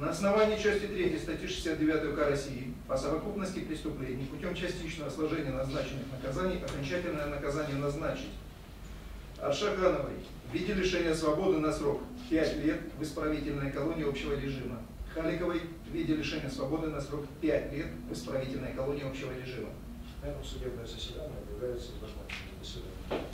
На основании части 3 статьи 69 УК России по совокупности преступлений путем частичного сложения назначенных наказаний окончательное наказание назначить Аршахановой в виде лишения свободы на срок 5 лет в исправительной колонии общего режима, Халиковой в виде лишения свободы на срок 5 лет в исправительной колонии общего режима. На этом судебное заседание объявляется законченным. До свидания.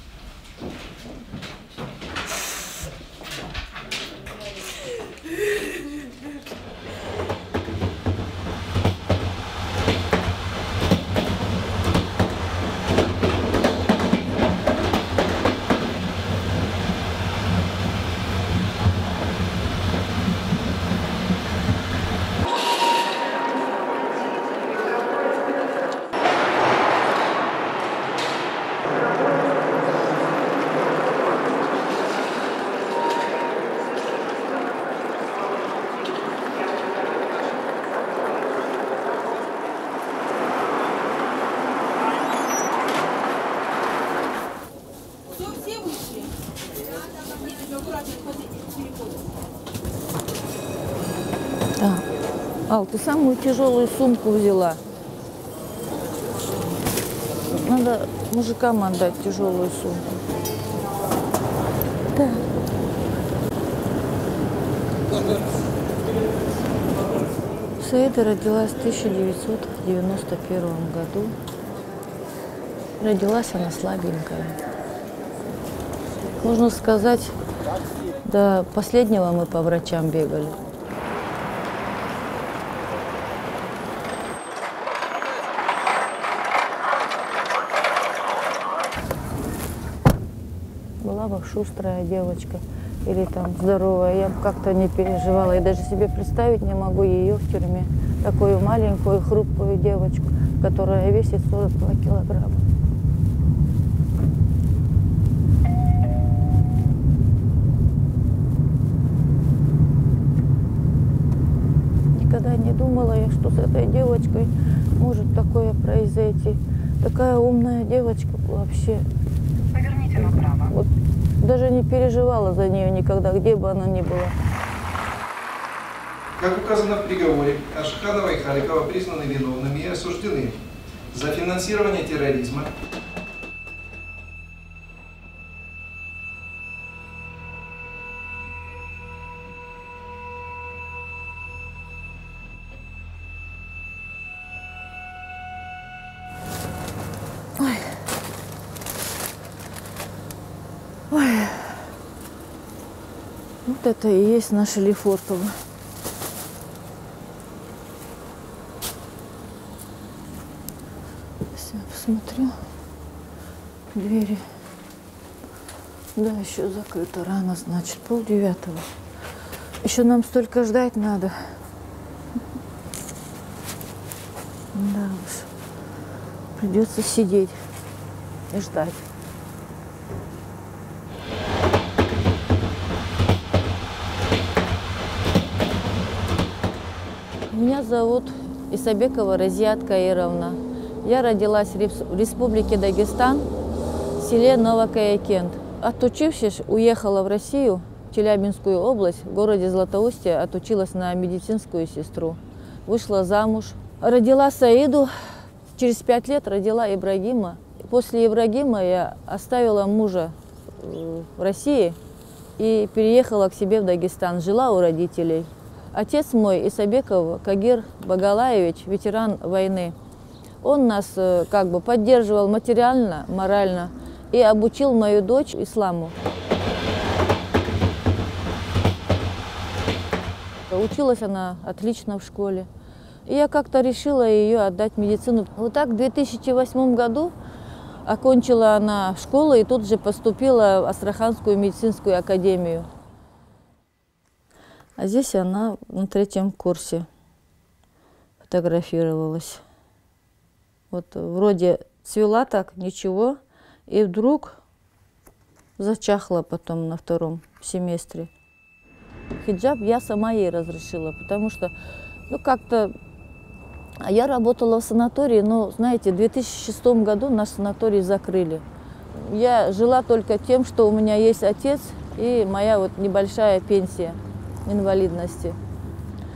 Ал, ты самую тяжелую сумку взяла. Надо мужикам отдать тяжелую сумку. Да. Саида родилась в 1991 году. Родилась она слабенькая. Можно сказать, до последнего мы по врачам бегали. Была бы шустрая девочка или там здоровая, я бы как-то не переживала. Я даже себе представить не могу ее в тюрьме. Такую маленькую, хрупкую девочку, которая весит 42 килограмма. Никогда не думала я, что с этой девочкой может такое произойти. Такая умная девочка вообще. Поверните направо. Вот, даже не переживала за нее никогда, где бы она ни была. Как указано в приговоре, Аршаханова и Халикова признаны виновными и осуждены за финансирование терроризма, Вот это и есть наше Лефортово. Сейчас посмотрю. Двери. Да, еще закрыто рано, значит, 8:30. Еще нам столько ждать надо. Да уж. Придется сидеть и ждать. Меня зовут Исабекова Разият Каировна. Я родилась в Республике Дагестан, в селе Новокаякент. Отучившись, уехала в Россию, в Челябинскую область, в городе Златоустье, отучилась на медицинскую сестру. Вышла замуж. Родила Саиду, через 5 лет родила Ибрагима. После Ибрагима я оставила мужа в России и переехала к себе в Дагестан. Жила у родителей. Отец мой, Исабеков Кагир Багалаевич, ветеран войны, он нас как бы поддерживал материально, морально и обучил мою дочь исламу. Училась она отлично в школе. И я как-то решила ее отдать в медицину. Вот так в 2008 году окончила она школу и тут же поступила в Астраханскую медицинскую академию. А здесь она на 3-м курсе фотографировалась. Вот вроде цвела так, ничего, и вдруг зачахла потом на 2-м семестре. Хиджаб я сама ей разрешила, потому что, ну как-то, я работала в санатории, но, знаете, в 2006 году наш санаторий закрыли. Я жила только тем, что у меня есть отец и моя вот небольшая пенсия инвалидности.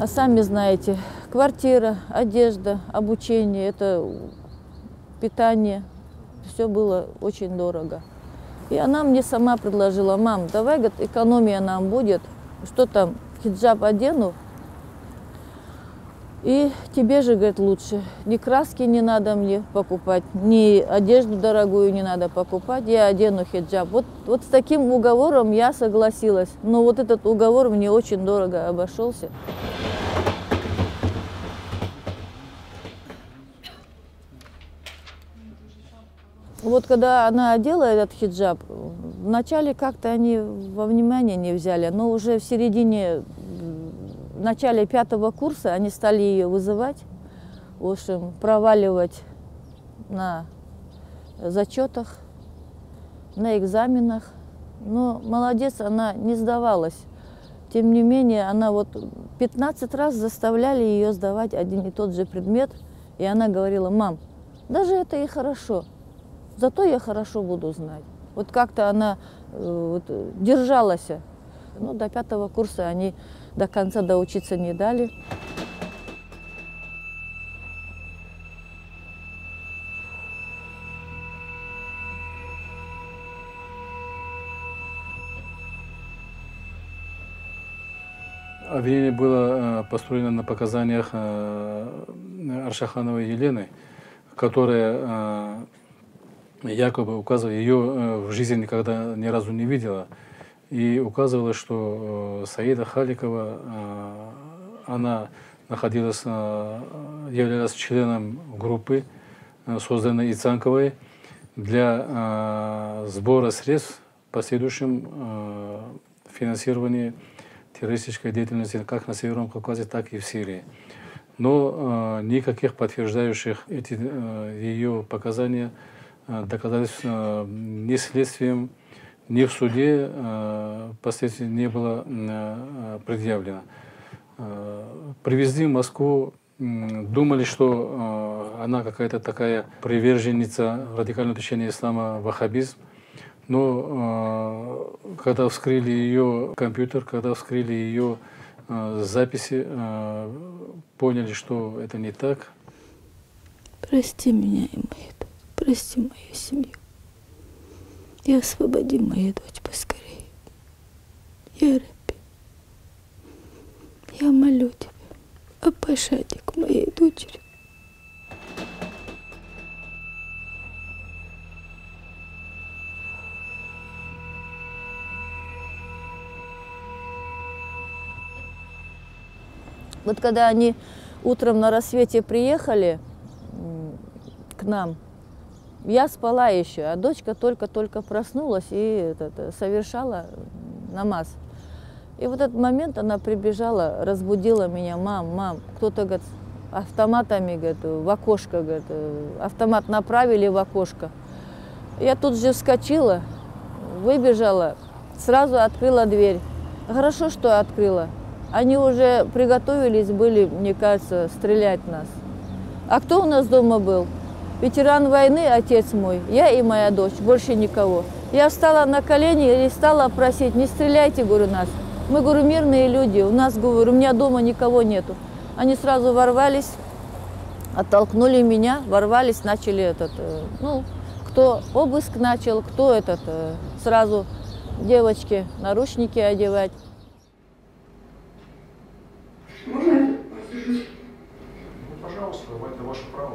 А сами знаете, квартира, одежда, обучение, это питание, все было очень дорого. И она мне сама предложила: мам, давай, говорит, экономия нам будет, что там, хиджаб одену, и тебе же, говорит, лучше. Ни краски не надо мне покупать, ни одежду дорогую не надо покупать, я одену хиджаб. Вот с таким уговором я согласилась, но вот этот уговор мне очень дорого обошелся. Вот когда она одела этот хиджаб, вначале как-то они во внимание не взяли, но уже в середине, в начале 5-го курса они стали ее вызывать, в общем, проваливать на зачетах, на экзаменах. Но молодец, она не сдавалась. Тем не менее, она вот 15 раз заставляли ее сдавать один и тот же предмет, и она говорила: мам, даже это и хорошо. Зато я хорошо буду знать. Вот как-то она держалась. Ну, до 5-го курса они до конца доучиться не дали. Обвинение было построено на показаниях Аршахановой Елены, которая якобы указывала, ее в жизни никогда ни разу не видела, и указывала, что Саида Халикова, она находилась, являлась членом группы, созданной Ицанковой, для сбора средств в последующем финансировании террористической деятельности как на Северном Кавказе, так и в Сирии. Но никаких подтверждающих эти ее показания доказательств ни следствием, ни в суде впоследствии не было предъявлено. Привезли в Москву, думали, что она какая-то такая приверженница радикального течения ислама, ваххабизм. Но когда вскрыли ее компьютер, когда вскрыли ее записи, поняли, что это не так. Прости меня и мою дочь, прости мою семью. И освободи мою дочь поскорее. Я Рабби, я молю тебя о пощаде к моей дочери. Вот когда они утром на рассвете приехали к нам, я спала еще, а дочка только-только проснулась и совершала намаз. И в этот момент она прибежала, разбудила меня: мам, кто-то, говорит, автоматами, говорит, в окошко, говорит, автомат направили в окошко. Я тут же вскочила, выбежала, сразу открыла дверь. Хорошо, что открыла. Они уже приготовились были, мне кажется, стрелять в нас. А кто у нас дома был? Ветеран войны, отец мой, я и моя дочь, больше никого. Я встала на колени и стала просить: не стреляйте, говорю, нас. Мы, говорю, мирные люди, у нас, говорю, у меня дома никого нету. Они сразу ворвались, оттолкнули меня, ворвались, начали кто обыск начал, кто сразу девочке наручники одевать. Можно я воздержусь? Ну, пожалуйста, это ваше право.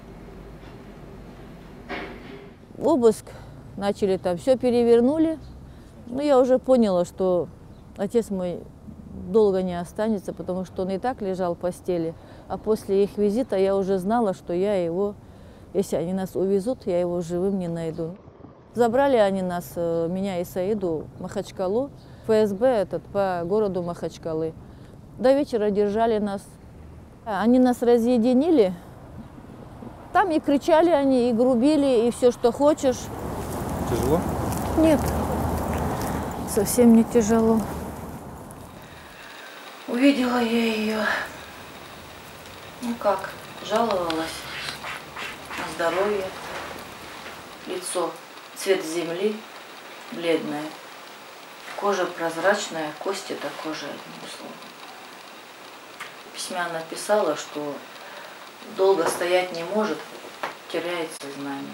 Обыск начали, там все перевернули. Ну, я уже поняла, что отец мой долго не останется, потому что он и так лежал в постели. А после их визита я уже знала, что я его, если они нас увезут, я его живым не найду. Забрали они нас, меня и Саиду, в Махачкалу, ФСБ по городу Махачкалы. До вечера держали нас. Они нас разъединили. Там и кричали они, и грубили, и все, что хочешь. Тяжело? Нет, совсем не тяжело. Увидела я ее. Ну как, жаловалась на здоровье. Лицо цвет земли, бледное. Кожа прозрачная, кости такой же, одним словом. письме она писала, что долго стоять не может, теряет сознание.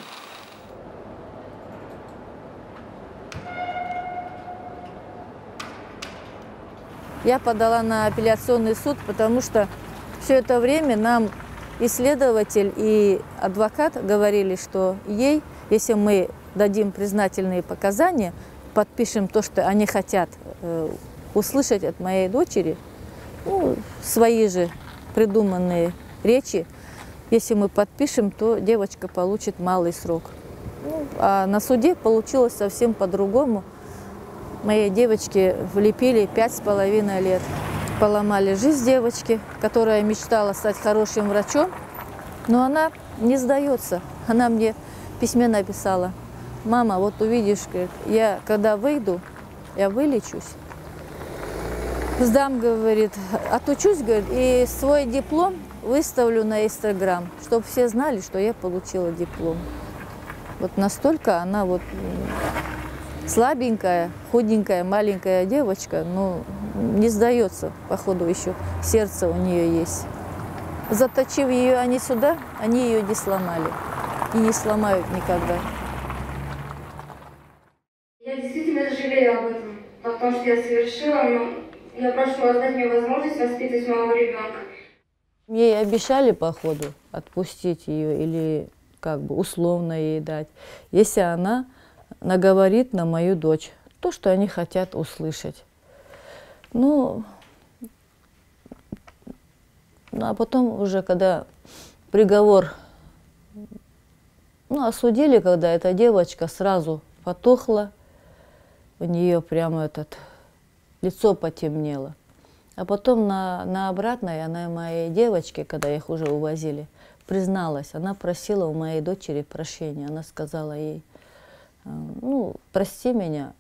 Я подала на апелляционный суд, потому что все это время нам и следователь, и адвокат говорили, что ей, если мы дадим признательные показания, подпишем то, что они хотят услышать от моей дочери, ну, свои же придуманные речи, если мы подпишем, то девочка получит малый срок. Ну, а на суде получилось совсем по-другому. Моей девочке влепили 5,5 лет. Поломали жизнь девочки, которая мечтала стать хорошим врачом, но она не сдается. Она мне в письме написала: мама, вот увидишь, я когда выйду, я вылечусь, сдам, говорит, отучусь, говорит, и свой диплом выставлю на Инстаграм, чтобы все знали, что я получила диплом. Вот настолько она вот слабенькая, худенькая, маленькая девочка, но не сдается, походу, еще сердце у нее есть. Заточив ее они сюда, они ее не сломали и не сломают никогда. Я действительно жалею об этом, о том, что я совершила, но я прошу вас дать мне возможность воспитывать моего ребенка. Ей обещали, походу, отпустить ее или как бы условно ей дать, если она наговорит на мою дочь то, что они хотят услышать. Ну, а потом уже, когда приговор, ну, осудили, когда эта девочка сразу потухла, у нее прямо лицо потемнело. А потом на обратной она моей девочке, когда их уже увозили, призналась. Она просила у моей дочери прощения. Она сказала ей: ну, прости меня.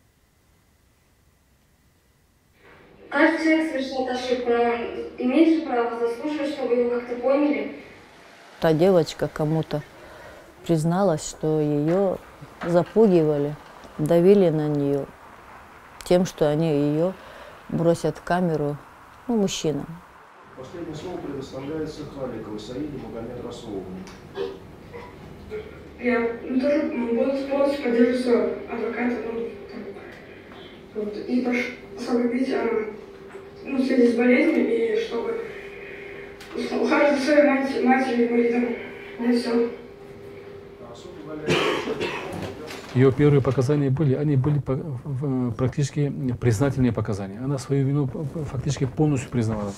Каждый человек совершает ошибку, но он имеет же право заслушать, чтобы его как-то поняли. Та девочка кому-то призналась, что ее запугивали, давили на нее тем, что они ее бросят в камеру, ну, мужчинам. Последнее слово предоставляется Халиковой Саиде Магомед Расуловне. Я тоже полностью поддерживаю своего адвоката, и прошу освободить в связи с болезнью, и чтобы ухаживать за своей матерью инвалидом. И все. Ее первые показания они были практически признательные показания. Она свою вину фактически полностью признавала.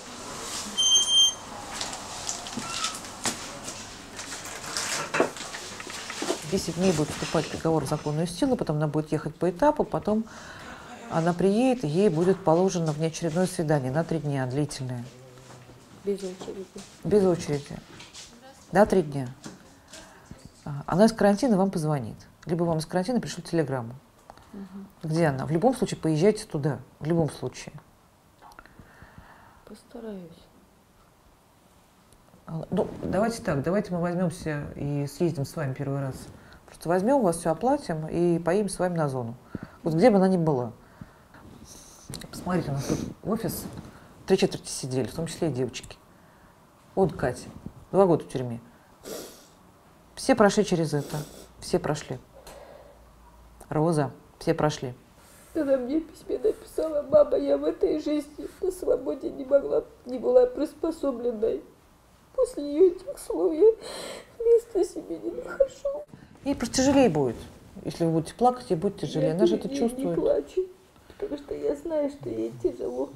В 10 дней будет вступать приговор в законную силу, потом она будет ехать по этапу, потом она приедет, и ей будет положено внеочередное свидание на 3 дня, длительное. Без очереди. Без очереди. На 3 дня. Она из карантина вам позвонит. Либо вам из карантина пришлют телеграмму. Где она? В любом случае поезжайте туда. В любом случае. Постараюсь. Ну, давайте так, давайте мы возьмемся и съездим с вами первый раз. Просто возьмем вас, все оплатим и поедем с вами на зону. Вот где бы она ни была. Посмотрите, у нас тут офис 3/4 сидели, в том числе и девочки. Вот Катя, 2 года в тюрьме. Все прошли через это, все прошли. Роза, все прошли. Она мне в письме написала: мама, я в этой жизни на свободе не была приспособленной. После ее этих слов я места себе не нахожу. Ей просто тяжелее будет. Если вы будете плакать, ей будет тяжелее. Она же это чувствует. Я не плачу, потому что я знаю, что ей тяжело.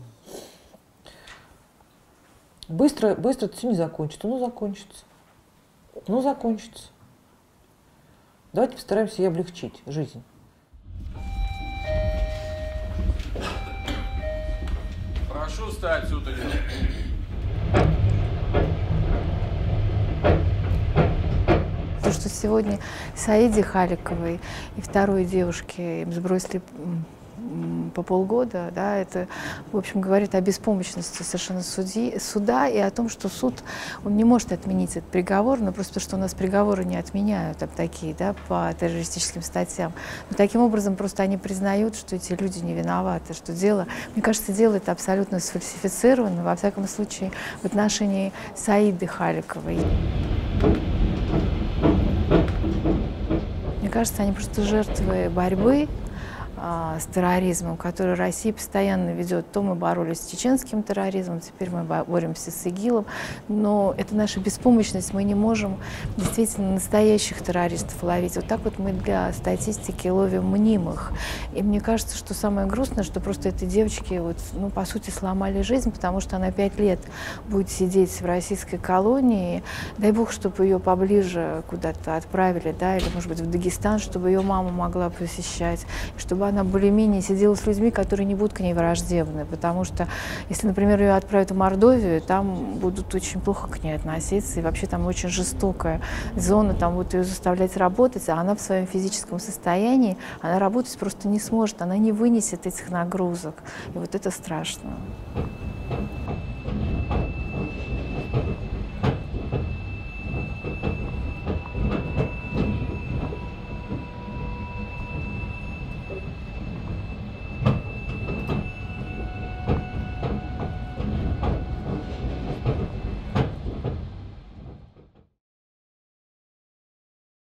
Быстро это все не закончится. Ну, закончится. Ну, закончится. Давайте постараемся ей облегчить жизнь. Прошу встать, сударь. То, что сегодня Саиде Халиковой и второй девушке им сбросили по полгода, да, это, в общем, говорит о беспомощности совершенно суда и о том, что суд, он не может отменить этот приговор, но просто потому, что у нас приговоры не отменяют такие, да, по террористическим статьям. Но таким образом просто они признают, что эти люди не виноваты, что дело, мне кажется, дело это абсолютно сфальсифицировано, во всяком случае, в отношении Саиды Халиковой. Мне кажется, они просто жертвы борьбы с терроризмом, который Россия постоянно ведет. То мы боролись с чеченским терроризмом, теперь мы боремся с ИГИЛом. Но это наша беспомощность. Мы не можем действительно настоящих террористов ловить. Вот так вот мы для статистики ловим мнимых. И мне кажется, что самое грустное, что просто этой девочке, вот, ну, по сути, сломали жизнь, потому что она 5 лет будет сидеть в российской колонии. Дай бог, чтобы ее поближе куда-то отправили, да, или, может быть, в Дагестан, чтобы ее мама могла посещать, чтобы она более-менее сидела с людьми, которые не будут к ней враждебны, потому что, если, например, ее отправят в Мордовию, там будут очень плохо к ней относиться, и вообще там очень жестокая зона, там будут ее заставлять работать, а она в своем физическом состоянии, она работать просто не сможет, она не вынесет этих нагрузок, и вот это страшно.